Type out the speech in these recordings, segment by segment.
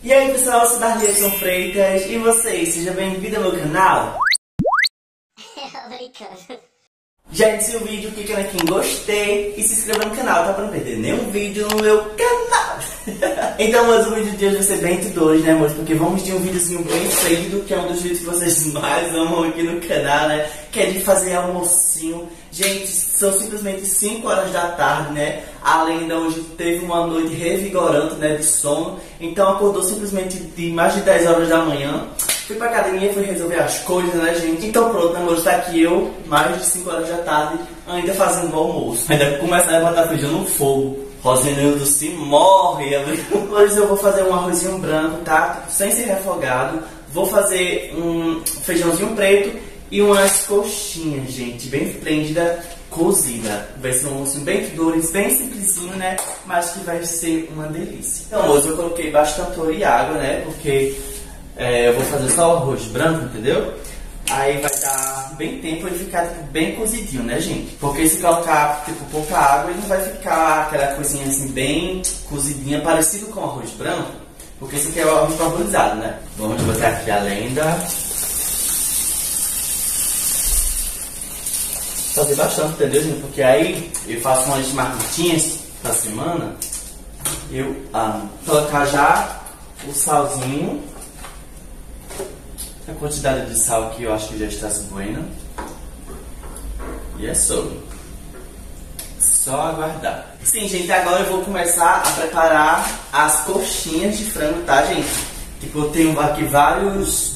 E aí pessoal, eu sou Darlison Freitas e vocês, seja bem-vindo ao meu canal. Já inicia o vídeo, clica aqui em gostei e se inscreva no canal, tá? Pra não perder nenhum vídeo no meu canal. Então, mas o vídeo de hoje vai ser bem tudo, né, amor? Porque vamos de um videozinho bem feito, que é um dos vídeos que vocês mais amam aqui no canal, né? Que é de fazer almocinho. Gente, são simplesmente 5 horas da tarde, né? Além de hoje teve uma noite revigorante, né, de sono. Então acordou simplesmente de mais de 10 horas da manhã. Fui pra academia, fui resolver as coisas, né, gente? Então pronto, né, amor? Tá aqui eu, mais de 5 horas da tarde, ainda fazendo o almoço. Ainda começando a botar feijão no fogo. Rosinildo se morre. Hoje eu vou fazer um arrozinho branco, tá? Sem ser refogado. Vou fazer um feijãozinho preto e umas coxinhas, gente, bem esplêndida, cozida. Vai ser um almoço bem dores, bem simplesinho, né? Mas que vai ser uma delícia. Então hoje eu coloquei bastante óleo e água, né? Porque eu vou fazer só o arroz branco, entendeu? Aí vai dar bem tempo de ficar tipo, bem cozidinho, né, gente? Porque se colocar tipo, pouca água, ele não vai ficar aquela coisinha assim bem cozidinha, parecido com o arroz branco. Porque esse aqui é o arroz parbolizado, né? Vamos botar aqui a lenda. Fazer bastante, entendeu, gente? Porque aí eu faço umas marmitinhas da semana. Eu amo. Colocar já o salzinho. A quantidade de sal que eu acho que já está buena. E é sobre. Só aguardar. Sim, gente, agora eu vou começar a preparar as coxinhas de frango, tá, gente? Tipo, eu tenho aqui vários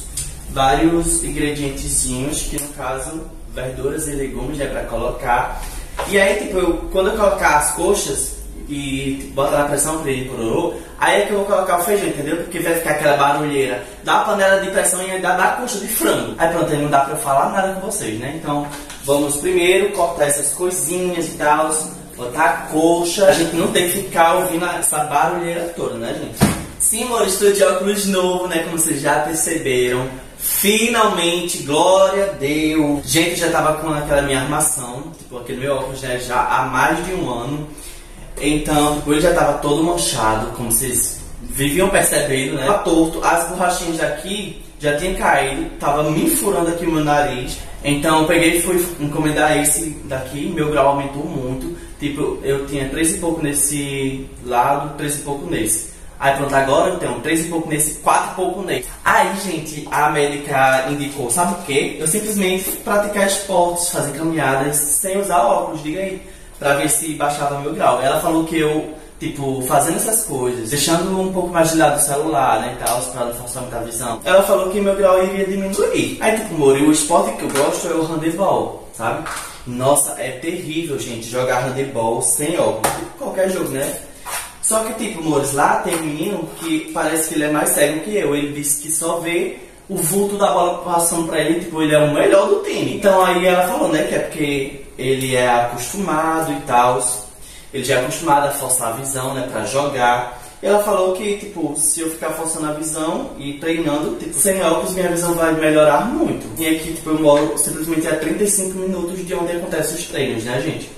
ingredientezinhos, que no caso, verduras e legumes, né, pra colocar. E aí, tipo, quando eu colocar as coxas e tipo, botar na pressão pra ele pororô, aí é que eu vou colocar o feijão, entendeu? Porque vai ficar aquela barulheira da panela de pressão e ainda da coxa de frango. Aí pronto, aí não dá pra eu falar nada com vocês, né? Então, vamos primeiro cortar essas coisinhas e tal, botar a coxa. A gente não tem que ficar ouvindo essa barulheira toda, né, gente? Sim, amor, estou de óculos novo, né? Como vocês já perceberam. Finalmente, glória a Deus. Gente, já tava com aquela minha armação, tipo, aquele meu óculos, né, já há mais de um ano. Então, tipo, ele já tava todo manchado, como vocês viviam percebendo, né? Tava torto, as borrachinhas daqui já tinham caído, tava me furando aqui o meu nariz. Então, eu peguei e fui encomendar esse daqui, meu grau aumentou muito. Tipo, eu tinha 3 e pouco nesse lado, 3 e pouco nesse. Aí pronto, agora eu tenho 3 e pouco nesse, 4 e pouco nesse. Aí, gente, a médica indicou, sabe o quê? Eu simplesmente praticar esportes, fazer caminhadas sem usar óculos, diga aí, pra ver se baixava meu grau. Ela falou que eu, tipo, fazendo essas coisas, deixando um pouco mais de lado o celular, né, e tal, pra não forçar muita visão, ela falou que meu grau iria diminuir. Aí, tipo, amor, o esporte que eu gosto é o handebol, sabe? Nossa, é terrível, gente, jogar handebol sem óculos. Tipo, qualquer jogo, né? Só que, tipo, amores, lá tem um menino que parece que ele é mais cego que eu. Ele disse que só vê o vulto da bola passando pra ele, tipo, ele é o melhor do time. Então aí ela falou, né, que é porque ele é acostumado e tal. Ele já é acostumado a forçar a visão, né, pra jogar. E ela falou que, tipo, se eu ficar forçando a visão e treinando, tipo, sem óculos, minha visão vai melhorar muito. E aqui, tipo, eu moro simplesmente a 35 minutos de onde acontecem os treinos, né, gente?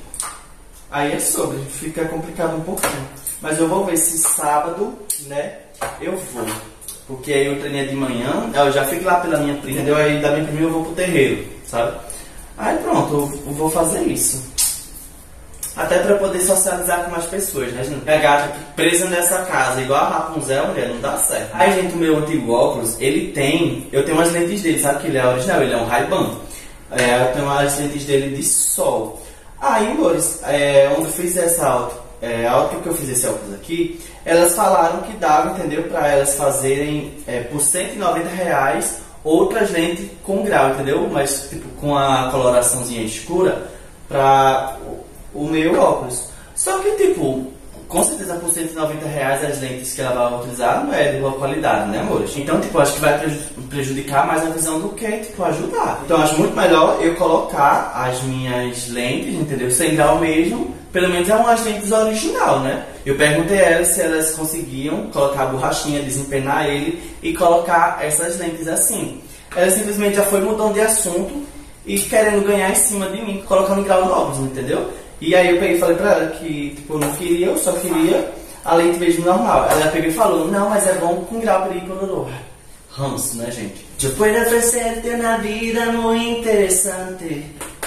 Aí é sobre, fica complicado um pouquinho. Mas eu vou ver se sábado, né, eu vou. Porque aí eu treinei de manhã, eu já fico lá pela minha prima, entendeu? Aí da minha prima eu vou pro terreiro, sabe? Aí pronto, eu vou fazer isso. Até pra poder socializar com mais pessoas, né, gente? Pegar aqui presa nessa casa, igual a Rapunzel, mulher, não dá certo. Aí, gente, o meu antigo óculos, ele tem... Eu tenho umas lentes dele, sabe que ele é original? Ele é um Ray-Ban. Eu tenho umas lentes dele de sol. Aí, amores, onde eu fiz essa a ótica que eu fiz esse óculos aqui, elas falaram que dava, entendeu? Pra elas fazerem por R$190 outras lentes com grau, entendeu? Mas tipo com a coloraçãozinha escura pra o meu óculos. Só que tipo, com certeza por R$190 as lentes que ela vai utilizar não é de boa qualidade, né, amores? Então, tipo, acho que vai prejudicar mais a visão do que, tipo, ajudar. Então, acho muito melhor eu colocar as minhas lentes, entendeu? Sem grau mesmo. Pelo menos é umas lentes original, né? Eu perguntei a elas se elas conseguiam colocar a borrachinha, desempenar ele e colocar essas lentes assim. Ela simplesmente já foi mudando de assunto e querendo ganhar em cima de mim, colocando grau no óculos, entendeu? E aí eu peguei e falei pra ela que tipo, eu não queria, eu só queria além do beijo normal. Ela pegou e falou, não, mas é bom com grau de pororô. Ranço, né, gente? Eu puedo ofrecerte una vida muy interesante,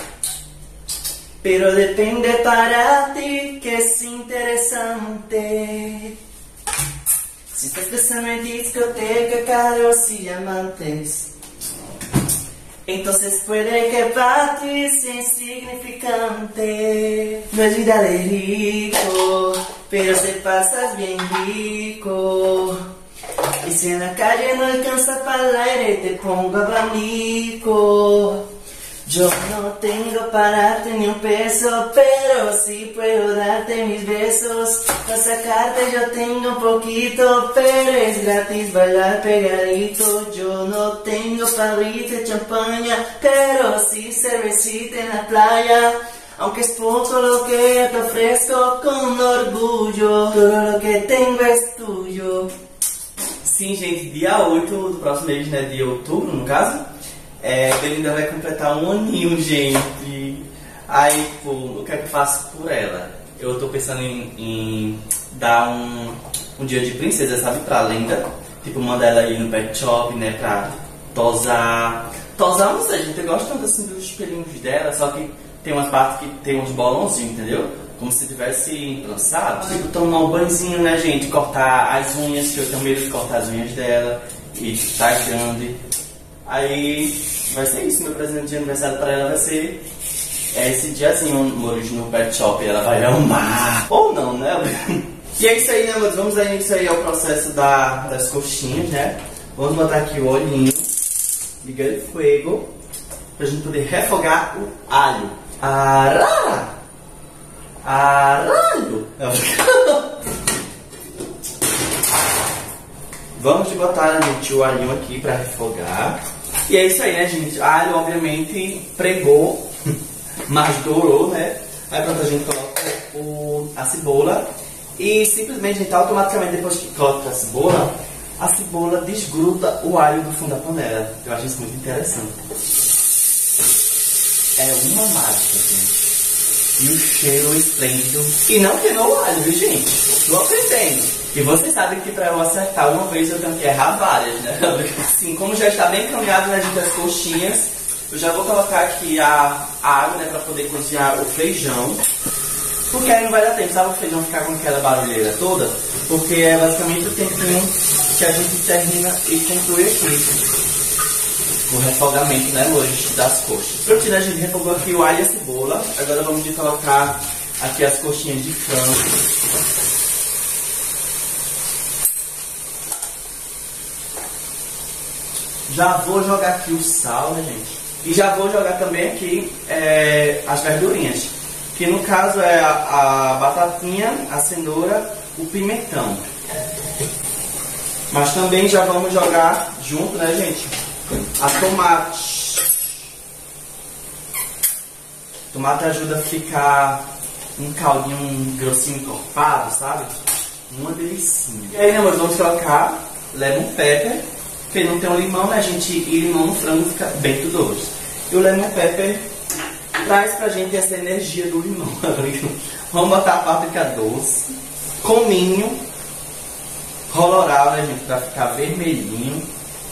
pero depende para ti que es interesante. Si estás pensando en discoteca, carros y amantes, entonces puede que para ti sea insignificante. No es vida de rico, pero se pasas bien rico. Y si en la calle no alcanza para el aire, te pongo abanico. Yo no tengo para darte ni un peso, pero sí puedo darte mis besos. Para sacarte yo tengo un poquito, pero es gratis bailar pegadito. Yo no tengo para abrirte champaña, pero sí cervecita en la playa. Aunque es poco lo que te ofrezco con orgullo, todo lo que tengo es tuyo. Sim, gente, dia 8 do próximo mês, né, de outubro, no caso, Belinda vai completar um aninho, gente. Aí, pô, o que é que eu faço por ela? Eu tô pensando em dar um dia de princesa, sabe, pra Linda. Tipo, mandar ela ir no pet shop, né, pra tosar. Tosar, não sei, gente, eu gosto tanto assim dos pelinhos dela, só que tem umas partes que tem uns bolãozinhos, entendeu? Como se tivesse trançado. Tipo, tomar um banhozinho, né, gente? Cortar as unhas, que eu tenho medo de cortar as unhas dela. E tá grande. Aí vai ser isso, meu presente de aniversário pra ela vai ser esse diazinho, amores, no pet shop. Ela vai amar. Ou não, né? E é isso aí, né, amores? Vamos dar início aí ao processo das coxinhas, né? Vamos botar aqui o olhinho. Ligar o fogo. Pra gente poder refogar o alho. Ará! Aralho! Vamos botar, gente, o alho aqui pra refogar. E é isso aí, né, gente? Alho, obviamente, pregou, mas dourou, né? Aí pronto, a gente coloca a cebola. E simplesmente, gente, automaticamente, depois que coloca a cebola desgruda o alho do fundo da panela. Eu acho isso muito interessante. É uma mágica, gente. E o cheiro esplêndido. E não queimou o alho, viu, gente? Estou aprendendo. E vocês sabem que para eu acertar uma vez eu tenho que errar várias, né? Assim, como já está bem caminhado nas das coxinhas, eu já vou colocar aqui a água, né? Para poder cozinhar o feijão. Porque aí não vai dar tempo, sabe, o feijão ficar com aquela barulheira toda? Porque é basicamente o tempinho que a gente termina e conclui aqui. O refogamento, né, hoje, das coxas. Pronto, né, a gente refogou aqui o alho e a cebola. Agora vamos colocar aqui as coxinhas de frango. Já vou jogar aqui o sal, né, gente? E já vou jogar também aqui as verdurinhas. Que no caso é a batatinha, a cenoura, o pimentão. Mas também já vamos jogar junto, né, gente? A tomate. Tomate ajuda a ficar um caldinho grossinho encorpado, sabe? Uma delicinha. E aí, né, amor, vamos colocar lemon pepper. Porque não tem um limão, né, gente? E limão no frango fica bem tudo doce. E o lemon pepper traz pra gente essa energia do limão. Vamos botar a páprica doce, cominho, colorau, né, gente? Pra ficar vermelhinho.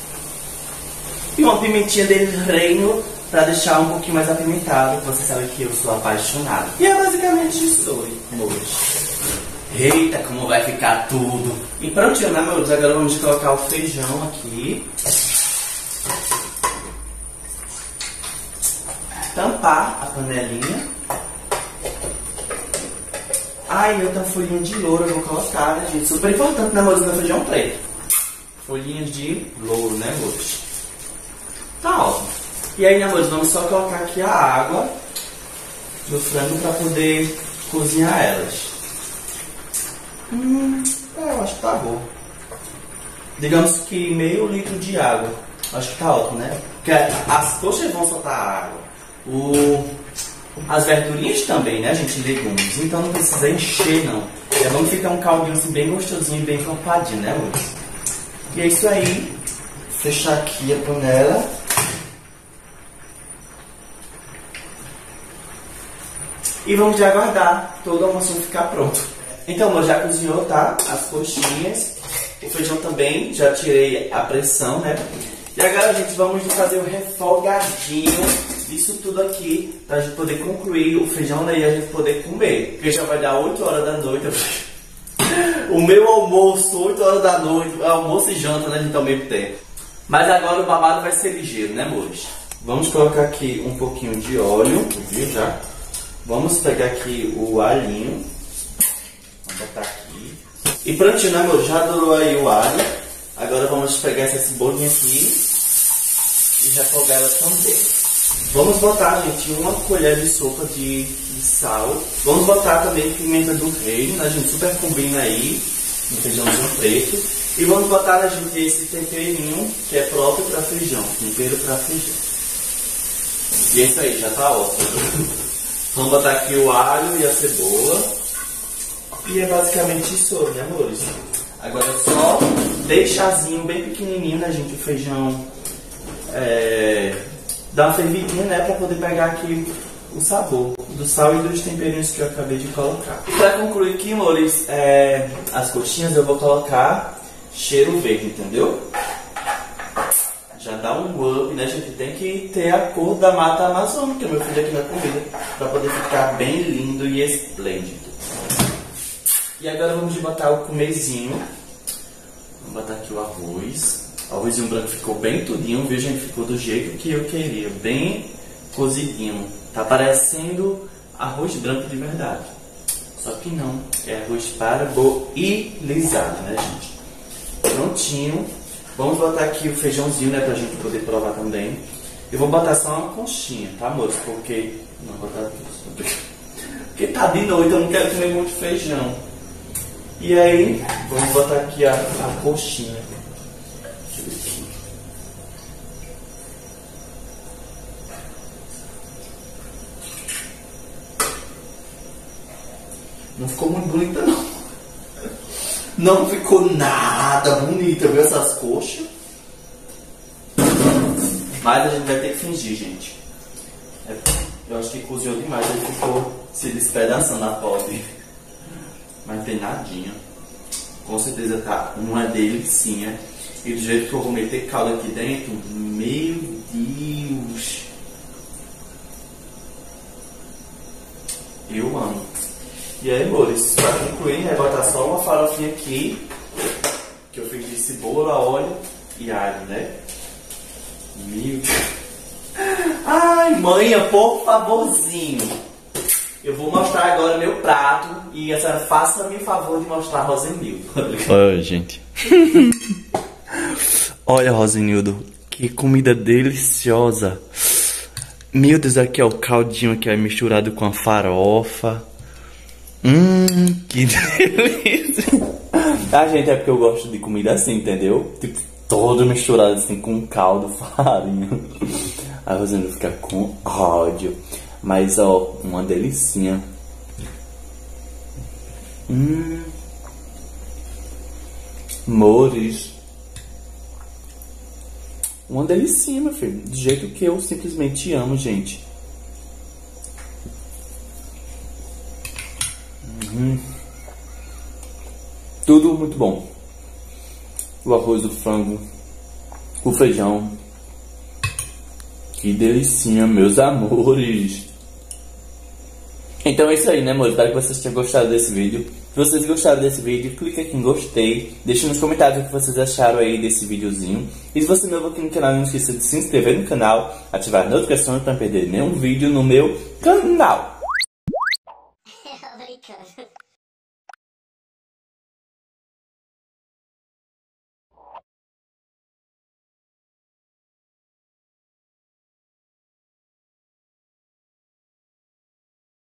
E uma pimentinha de reino para deixar um pouquinho mais apimentado. Você sabe que eu sou apaixonado. E é basicamente isso, amores. Eita, como vai ficar tudo. E prontinho, né, amores? Agora vamos colocar o feijão aqui. Tampar a panelinha. Ai, eu tenho folhinha de louro, eu vou colocar, né, gente? Super importante, né, amores? Meu feijão preto. Folhinhas de louro, né, amores? Tá ótimo. E aí, amores, vamos só colocar aqui a água do frango para poder cozinhar elas. Eu acho que tá bom. Digamos que meio litro de água. Acho que tá ótimo, né? Porque as coxas vão soltar água. As verdurinhas também, né, gente? Legumes. Então não precisa encher, não. É bom que fica um caldinho assim bem gostosinho e bem encorpadinho, né, amores? E é isso aí. Fechar aqui a panela. E vamos aguardar todo o almoço ficar pronto. Então, amor, já cozinhou, tá? As coxinhas. O feijão também, já tirei a pressão, né? E agora, gente, vamos fazer o refogadinho disso tudo aqui, pra gente poder concluir o feijão, né? E a gente poder comer. Porque já vai dar 8 horas da noite. O meu almoço, 8 horas da noite. Almoço e janta, né, gente, ao mesmo tempo. Mas agora o babado vai ser ligeiro, né, amores? Vamos colocar aqui um pouquinho de óleo, viu, já? Vamos pegar aqui o alhinho. Vamos botar aqui. E prontinho, né, amor? Já dourou aí o alho. Agora vamos pegar essa cebolinha aqui e refogar ela também. Vamos botar, gente, uma colher de sopa de sal. Vamos botar também pimenta do reino, né, gente? Super combina aí no feijãozinho preto. E vamos botar, né, gente, esse temperinho que é próprio para feijão. Tempero para feijão. E é isso aí, já tá ótimo. Vamos botar aqui o alho e a cebola. E é basicamente isso, né, amores? Agora é só deixarzinho bem pequenininho, né, gente, o feijão dar uma fervidinha, né, pra poder pegar aqui o sabor do sal e dos temperinhos que eu acabei de colocar. E pra concluir aqui, amores, as coxinhas eu vou colocar cheiro verde, entendeu? Já dá um up, né, gente? Tem que ter a cor da mata amazônica, meu filho, aqui na comida, pra poder ficar bem lindo e esplêndido. E agora vamos botar o comezinho. Vamos botar aqui o arroz. O arrozinho branco ficou bem tudinho, viu, gente? Ficou do jeito que eu queria, bem cozidinho. Tá parecendo arroz branco de verdade. Só que não, é arroz parboilizado, né, gente? Prontinho. Vamos botar aqui o feijãozinho, né, pra gente poder provar também. Eu vou botar só uma conchinha, tá, amores? Porque... Não, vou botar aqui. Porque tá de noite, eu não quero comer muito feijão. E aí, vamos botar aqui a coxinha. Deixa eu ver aqui. Não ficou muito bonita, não. Não ficou nada bonita, viu, essas coxas? Mas a gente vai ter que fingir, gente. Eu acho que cozinhou demais, ele ficou se despedaçando a pobre. Mas tem nadinha. Com certeza tá uma delicinha. E do jeito que eu vou meter caldo aqui dentro, meu Deus, eu amo. E aí, amores, pra concluir, vai botar só uma farofinha aqui, que eu fiz de cebola, óleo e alho, né? Meu Deus. Ai, manhã, por favorzinho. Eu vou mostrar agora meu prato e a senhora faça-me o favor de mostrar a Rosenildo. Olha, gente. Olha, Rosenildo, que comida deliciosa. Meu Deus, aqui é o caldinho que é misturado com a farofa. Que delícia. Ah, gente, é porque eu gosto de comida assim, entendeu? Tipo, todo misturado assim com caldo, farinha. A Rosenildo fica com ódio. Mas, ó, uma delicinha. Mores. Uma delicinha, meu filho. Do jeito que eu simplesmente amo, gente. Tudo muito bom. O arroz, o frango, o feijão. Que delicinha, meus amores. Então é isso aí, né, amor? Espero que vocês tenham gostado desse vídeo. Se vocês gostaram desse vídeo, clica aqui em gostei. Deixa nos comentários o que vocês acharam aí desse videozinho. E se você é novo aqui no canal, não esqueça de se inscrever no canal, ativar as notificações para não perder nenhum vídeo no meu canal.